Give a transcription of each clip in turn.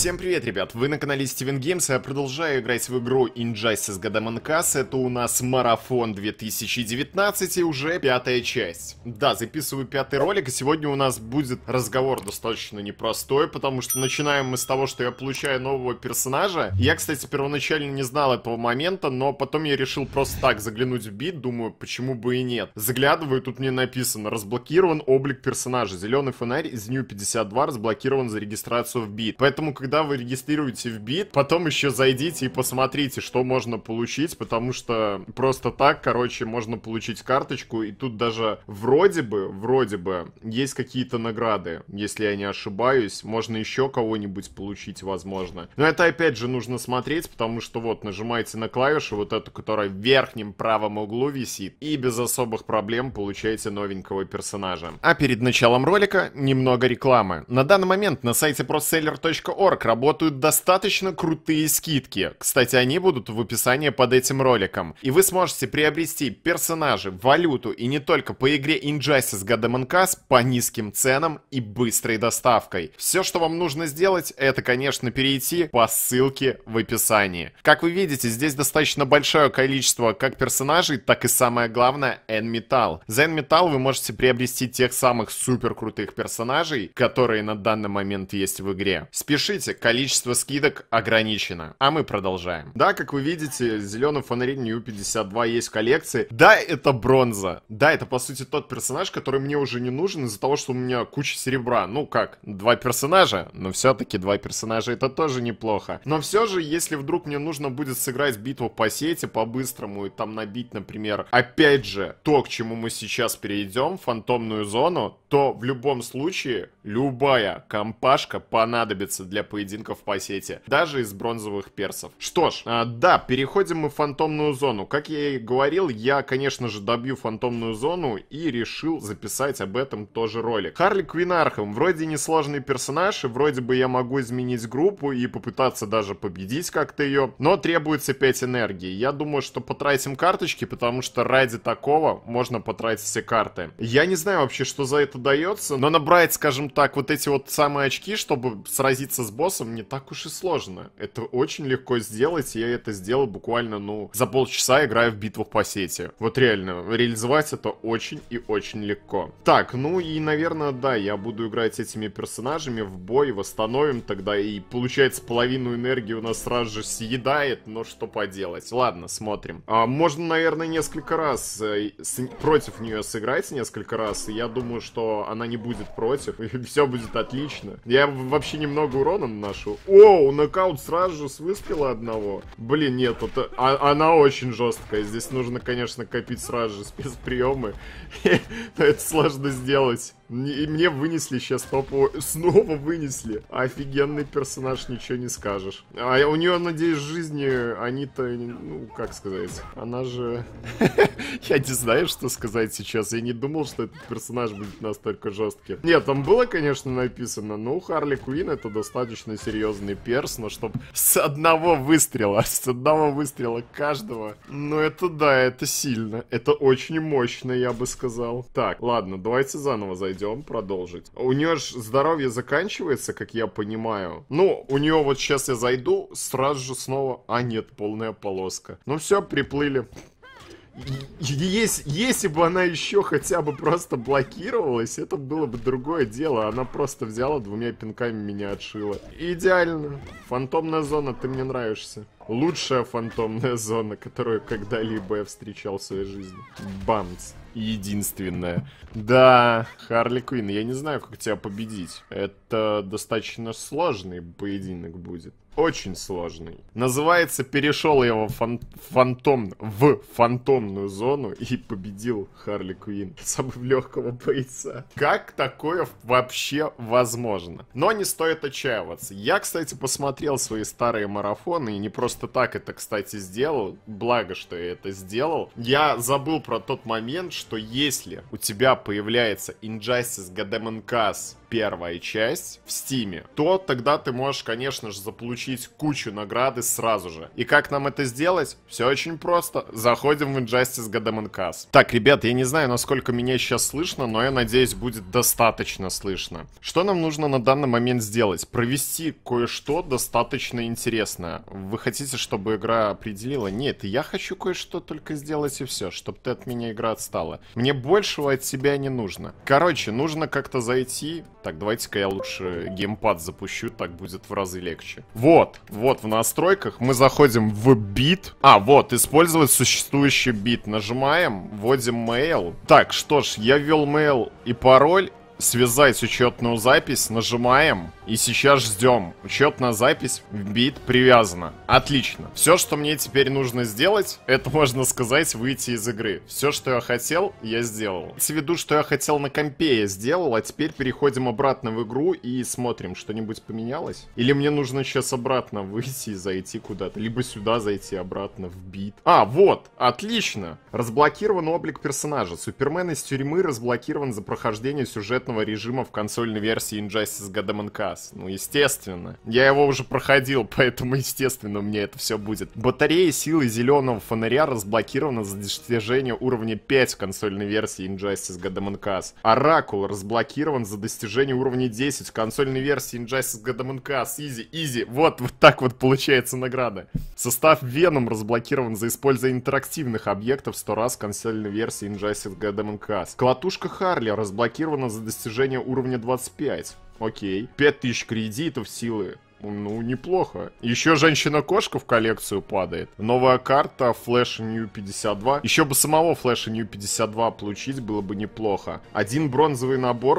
Всем привет, ребят! Вы на канале Steven Games, и я продолжаю играть в игру Injustice Gods Among Us. Это у нас марафон 2019 и уже пятая часть. Да, записываю пятый ролик, и сегодня у нас будет разговор достаточно непростой, потому что начинаем мы с того, что я получаю нового персонажа. Я, кстати, первоначально не знал этого момента, но потом я решил просто так заглянуть в бит, думаю, почему бы и нет. Заглядываю, тут мне написано: разблокирован облик персонажа. Зеленый фонарь из New 52 разблокирован за регистрацию в бит. Поэтому, когда вы регистрируете в бит, потом еще зайдите и посмотрите, что можно получить, потому что просто так, короче, можно получить карточку, и тут даже вроде бы, есть какие-то награды, если я не ошибаюсь, можно еще кого-нибудь получить, возможно. Но это, опять же, нужно смотреть, потому что вот, нажимаете на клавишу, вот эту, которая в верхнем правом углу висит, и без особых проблем получаете новенького персонажа. А перед началом ролика немного рекламы. На данный момент на сайте proseller.org работают достаточно крутые скидки. Кстати, они будут в описании под этим роликом. И вы сможете приобрести персонажи, валюту и не только по игре Injustice Gods Among Us по низким ценам и быстрой доставкой. Все, что вам нужно сделать, это, конечно, перейти по ссылке в описании. Как вы видите, здесь достаточно большое количество как персонажей, так и, самое главное, N-Metal. За N-Metal вы можете приобрести тех самых супер крутых персонажей, которые на данный момент есть в игре. Спешите, количество скидок ограничено. А мы продолжаем. Да, как вы видите, зеленый фонарь New 52 есть в коллекции. Да, это бронза. Да, это по сути тот персонаж, который мне уже не нужен из-за того, что у меня куча серебра. Ну как, два персонажа, но все-таки два персонажа это тоже неплохо. Но все же, если вдруг мне нужно будет сыграть битву по сети по-быстрому и там набить, например, опять же, то, к чему мы сейчас перейдем, фантомную зону, то в любом случае любая компашка понадобится для поединков по сети, даже из бронзовых персов. Что ж, да, переходим мы в фантомную зону. Как я и говорил, я, конечно же, добью фантомную зону и решил записать об этом тоже ролик. Харли Квинн Архам вроде несложный персонаж, и вроде бы я могу изменить группу и попытаться даже победить как-то ее, но требуется 5 энергии. Я думаю, что потратим карточки, потому что ради такого можно потратить все карты. Я не знаю вообще, что за это дается, но набрать, скажем так, вот эти вот самые очки, чтобы сразиться с боссом, не так уж и сложно. Это очень легко сделать, и я это сделал буквально, ну, за полчаса, играя в битвах по сети. Вот реально, реализовать это очень и очень легко. Так, ну и, наверное, да, я буду играть этими персонажами в бой, восстановим тогда, и получается половину энергии у нас сразу же съедает, но что поделать. Ладно, смотрим. Можно, наверное, несколько раз против нее сыграть несколько раз, и я думаю, что она не будет против, и все будет отлично. Я вообще немного урона наношу. О, нокаут сразу же с выстрела одного. Блин, нет, это, она очень жесткая. Здесь нужно, конечно, копить сразу же спецприемы. Но это сложно сделать. И мне вынесли сейчас попу. Снова вынесли. Офигенный персонаж, ничего не скажешь. А у нее, надеюсь, жизни они-то, ну, как сказать, она же... Я не знаю, что сказать сейчас. Я не думал, что этот персонаж будет настолько жестким. Нет, там было, конечно, написано, но у Харли Квинн это достаточно серьезный перс, но чтоб с одного выстрела каждого, ну это да, это сильно. Это очень мощно, я бы сказал. Так, ладно, давайте заново зайдем, продолжить. У нее же здоровье заканчивается, как я понимаю. Ну, у нее вот сейчас я зайду, сразу же снова... А, нет, полная полоска. Ну все, приплыли. Если бы она еще хотя бы просто блокировалась, это было бы другое дело. Она просто взяла двумя пинками меня отшила. Идеально. Фантомная зона, ты мне нравишься. Лучшая фантомная зона, которую когда-либо я встречал в своей жизни. Бамц. Единственная. Да, Харли Квинн, я не знаю, как тебя победить. Это достаточно сложный поединок будет. Очень сложный. Называется, перешел я в фантомную зону и победил Харли Квинн. Самого легкого бойца. Как такое вообще возможно? Но не стоит отчаиваться. Я, кстати, посмотрел свои старые марафоны и не просто так это, кстати, сделал. Благо, что я это сделал. Я забыл про тот момент, что если у тебя появляется Injustice Gods Among Us первая часть в Стиме, то тогда ты можешь, конечно же, заполучить кучу награды сразу же. И как нам это сделать? Все очень просто. Заходим в Injustice Goddamn Incas. Так, ребят, я не знаю, насколько меня сейчас слышно, но я надеюсь, будет достаточно слышно. Что нам нужно на данный момент сделать? Провести кое-что достаточно интересное. Вы хотите, чтобы игра определила? Нет, я хочу кое-что только сделать и все, чтобы ты от меня игра отстала. Мне большего от себя не нужно. Короче, нужно как-то зайти. Так, давайте-ка я лучше геймпад запущу, так будет в разы легче. Вот в настройках мы заходим в бит. Вот, использовать существующий бит. Нажимаем, вводим mail. Так, что ж, я ввел mail и пароль. Связать учетную запись, нажимаем. И сейчас ждем. Учетная запись в бит привязана. Отлично. Все, что мне теперь нужно сделать, это, можно сказать, выйти из игры. Все, что я хотел, я сделал. Имейте в виду, что я хотел на компе, я сделал. А теперь переходим обратно в игру и смотрим, что-нибудь поменялось? Или мне нужно сейчас обратно выйти и зайти куда-то? Либо сюда зайти обратно в бит. Вот, отлично. Разблокирован облик персонажа. Супермен из тюрьмы разблокирован за прохождение сюжетного режима в консольной версии Injustice Goddamn Incas. Ну, естественно. Я его уже проходил, поэтому, естественно, мне это все будет. Батарея силы зеленого фонаря разблокирована за достижение уровня 5 в консольной версии Injustice Goddamn Incas. Оракул разблокирован за достижение уровня 10 в консольной версии Injustice Goddamn Incas. Изи. Вот так вот получается награда. Состав Веном разблокирован за использование интерактивных объектов 100 раз в консольной версии Injustice Goddamn Incas. Колотушка Харли разблокирована за достижение уровня 25. Окей. 5000 кредитов силы. Ну, неплохо. Еще женщина-кошка в коллекцию падает. Новая карта Flash New 52. Еще бы самого Flash New 52 получить было бы неплохо. Один бронзовый набор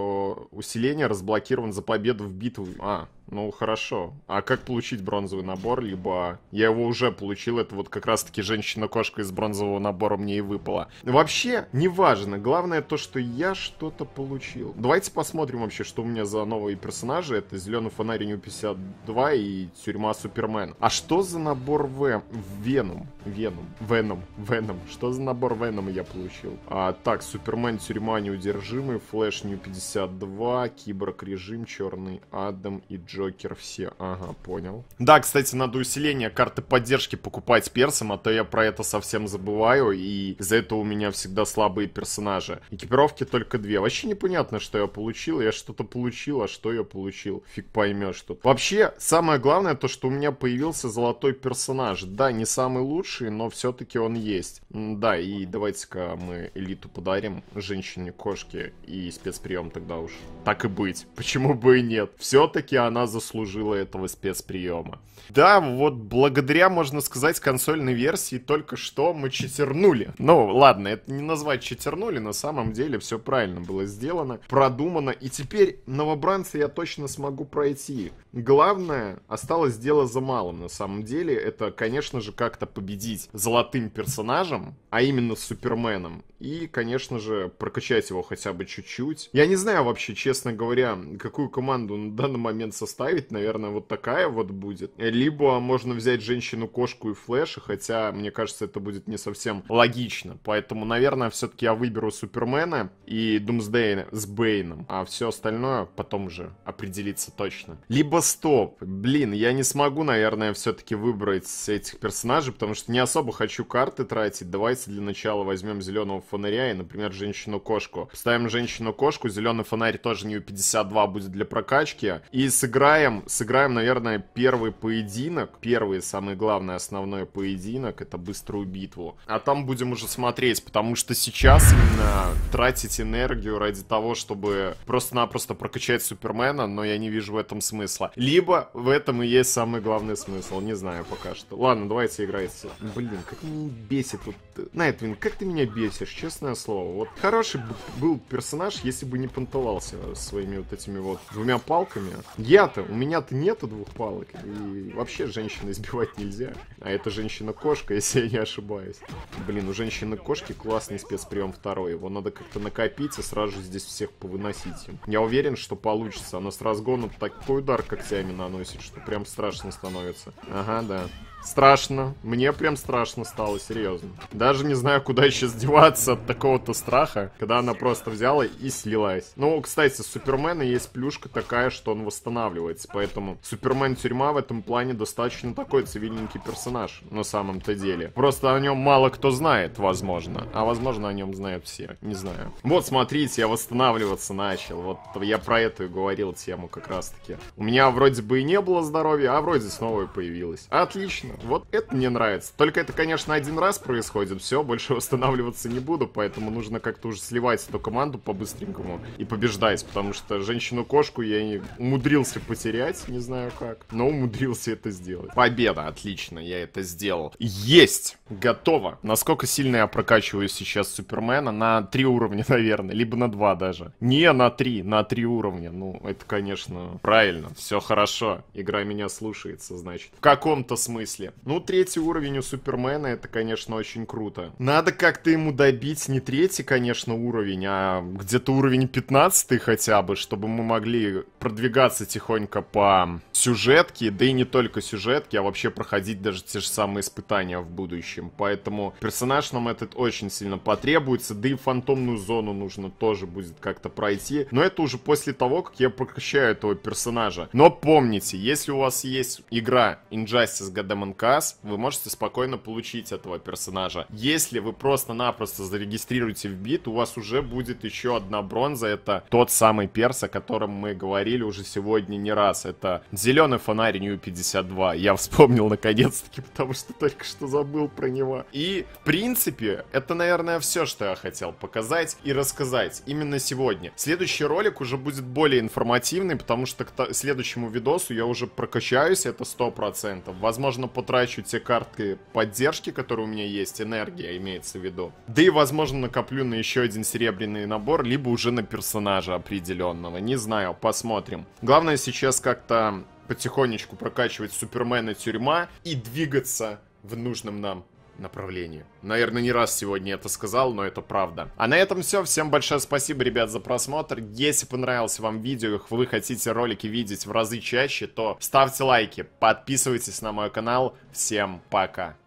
усиления разблокирован за победу в битве. Ну, хорошо. А как получить бронзовый набор? Либо я его уже получил. Это вот как раз-таки женщина-кошка из бронзового набора мне и выпала. Вообще, неважно. Главное то, что я что-то получил. Давайте посмотрим вообще, что у меня за новые персонажи. Это зеленый фонарь New 52 и тюрьма Супермен. А что за набор Веном? Что за набор Венома я получил? Так, Супермен, тюрьма неудержимый, Флэш New 52, Киборг режим, Черный Адам и Джокер все. Ага, понял. Да, кстати, надо усиление карты поддержки покупать персом, а то я про это совсем забываю, и из-за этого у меня всегда слабые персонажи. Экипировки только 2. Вообще непонятно, что я получил. Я что-то получил, а что я получил? Фиг поймешь тут. Вообще, самое главное то, что у меня появился золотой персонаж. Да, не самый лучший, но все-таки он есть. Да, и давайте-ка мы элиту подарим женщине-кошке и спецприем тогда уж. Так и быть. Почему бы и нет? Все-таки она заслужила этого спецприема. Да, вот благодаря, можно сказать, консольной версии только что мы читернули. Ну, ладно, это не назвать читернули, на самом деле все правильно было сделано, продумано, и теперь новобранца я точно смогу пройти. Главное, осталось дело за малым, на самом деле, это, конечно же, как-то победить золотым персонажем, а именно Суперменом, и, конечно же, прокачать его хотя бы чуть-чуть. Я не знаю вообще, честно говоря, какую команду на данный момент составить, наверное, вот такая вот будет. Либо можно взять женщину-кошку и Флэша, хотя, мне кажется, это будет не совсем логично. Поэтому, наверное, все-таки я выберу Супермена и Думсдея с Бэйном, а все остальное потом уже определиться точно. Либо стоп. Блин, я не смогу, наверное, все-таки выбрать этих персонажей, потому что не особо хочу карты тратить. Давайте для начала возьмем зеленого фонаря и, например, женщину-кошку. Ставим женщину-кошку, зеленый фонарь тоже New 52 будет для прокачки. И сыграем, наверное, первый поединок. Первый, самый главный, основной поединок. Это быструю битву. А там будем уже смотреть, потому что сейчас именно тратить энергию ради того, чтобы просто-напросто прокачать Супермена, но я не вижу в этом смысла. Либо в этом и есть самый главный смысл. Не знаю пока что. Ладно, давайте играть. Блин, как меня бесит вот... Найтвин, как ты меня бесишь, честное слово. Вот хороший был персонаж, если бы не понтовался своими вот этими вот двумя палками. У меня-то нету двух палок. И вообще женщин избивать нельзя. А это женщина-кошка, если я не ошибаюсь. Блин, у женщины-кошки классный спецприем второй. Его надо как-то накопить и сразу же здесь всех повыносить им. Я уверен, что получится. Она с разгона такой удар когтями наносит, что прям страшно становится. Ага, да. Страшно. Мне прям страшно стало, серьезно. Даже не знаю, куда сейчас деваться от такого-то страха, когда она просто взяла и слилась. Ну, кстати, у Супермена есть плюшка такая, что он восстанавливается. Поэтому Супермен-тюрьма в этом плане достаточно такой цивильненький персонаж, на самом-то деле. Просто о нем мало кто знает, возможно. А возможно, о нем знают все. Не знаю. Вот, смотрите, я восстанавливаться начал. Вот я про эту и говорил тему как раз-таки. У меня вроде бы и не было здоровья, а вроде снова и появилось. Отлично. Вот это мне нравится. Только это, конечно, один раз происходит. Все, больше восстанавливаться не буду. Поэтому нужно как-то уже сливать эту команду по-быстренькому и побеждать. Потому что женщину-кошку я не умудрился потерять. Не знаю как. Но умудрился это сделать. Победа. Отлично. Я это сделал. Есть. Готово. Насколько сильно я прокачиваю сейчас Супермена? На 3 уровня, наверное. Либо на 2 даже. Не на 3. На 3 уровня. Ну, это, конечно, правильно. Все хорошо. Игра меня слушается, значит. В каком-то смысле. Ну, 3-й уровень у Супермена, это, конечно, очень круто. Надо как-то ему добить не 3-й, конечно, уровень, а где-то уровень 15-й хотя бы, чтобы мы могли продвигаться тихонько по сюжетке, да и не только сюжетке, а вообще проходить даже те же самые испытания в будущем. Поэтому персонаж нам этот очень сильно потребуется, да и фантомную зону нужно тоже будет как-то пройти. Но это уже после того, как я прокачаю этого персонажа. Но помните, если у вас есть игра Injustice Goddamn Chaos, вы можете спокойно получить этого персонажа. Если вы просто-напросто зарегистрируете в бит, у вас уже будет еще одна бронза. Это тот самый перс, о котором мы говорили уже сегодня не раз. Это зеленый фонарь New 52. Я вспомнил наконец-таки, потому что только что забыл про него. И, в принципе, это, наверное, все, что я хотел показать и рассказать именно сегодня. Следующий ролик уже будет более информативный, потому что к следующему видосу я уже прокачаюсь, это 100%. Возможно, потрачу те карты поддержки, которые у меня есть, энергия имеется в виду. Да и, возможно, накоплю на еще один серебряный набор, либо уже на персонажа определенного. Не знаю, посмотрим. Главное сейчас как-то потихонечку прокачивать Супермена тюрьма и двигаться в нужном нам направлении. Наверное, не раз сегодня это сказал, но это правда. А на этом все. Всем большое спасибо, ребят, за просмотр. Если понравилось вам видео, вы хотите ролики видеть в разы чаще, то ставьте лайки, подписывайтесь на мой канал. Всем пока.